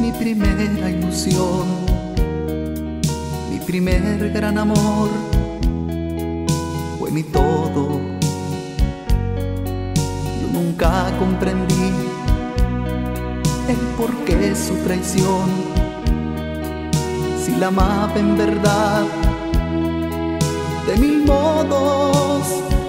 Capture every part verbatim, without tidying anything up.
mi primera ilusión, mi primer gran amor, fue mi todo. Yo nunca comprendí el porqué de su traición, si la amaba en verdad de mil modos,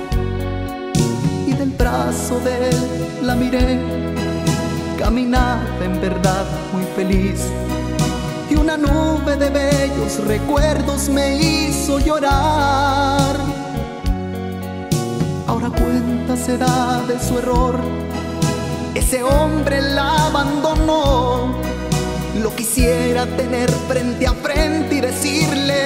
y del brazo de él la miré, caminaba en verdad muy feliz, y una nube de bellos recuerdos me hizo llorar. Ahora cuenta se da de su error, ese hombre la abandonó. Lo quisiera tener frente a frente y decirle: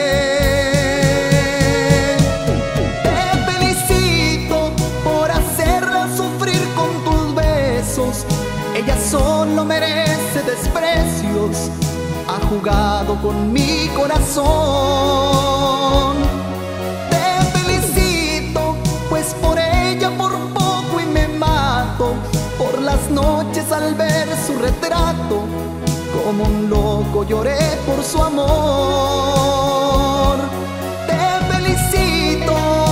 te felicito por hacerla sufrir con tus besos. Ella solo merece desprecios, ha jugado con mi corazón. Te felicito, pues por ella por poco y me mato. Por las noches al ver su retrato, como un loco lloré por su amor. Te felicito.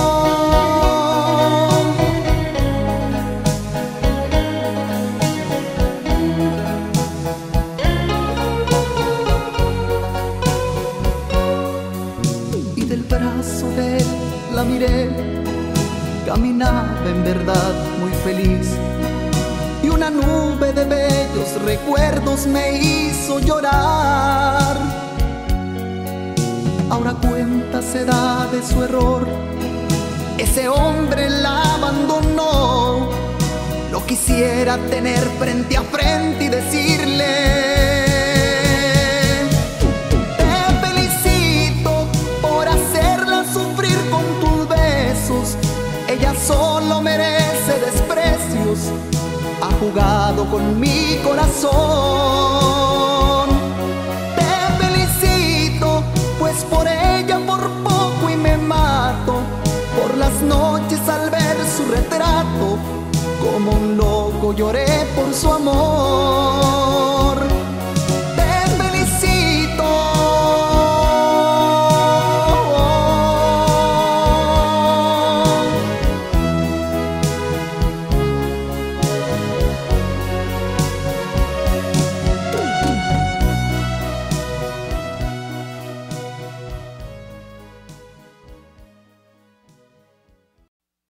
Y del brazo de él la miré, caminaba en verdad muy feliz, y una nube de bellos recuerdos me hizo llorar. Ahora cuenta se da de su error, ese hombre la abandonó. Lo quisiera tener frente a frente y decirle: te felicito por hacerla sufrir con tus besos. Ella solo merece desprecios, ha jugado con mi corazón. Te felicito, pues por ella por poco y me mato. Por las noches al ver su retrato, como un loco lloré por su amor.